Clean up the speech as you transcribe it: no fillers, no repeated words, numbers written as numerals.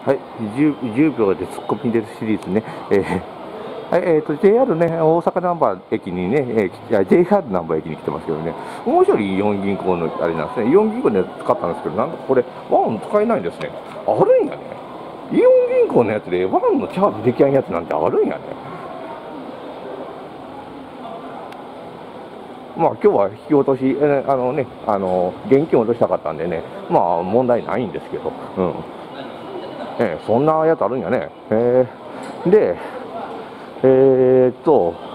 はい、10秒でツッコミですシリーズね。はい、JR ね、大阪難波駅にね、JR 難波駅に来てますけどね、もう一人イオン銀行のあれなんですね、イオン銀行で使ったんですけど、なんかこれ、ワン使えないんですね。あるんやね。イオン銀行のやつでワンのチャージできないやつなんてあるんやね。まあ今日は引き落とし、現金を落としたかったんでね、まあ問題ないんですけど、うん。そんなやつあるんやね。で、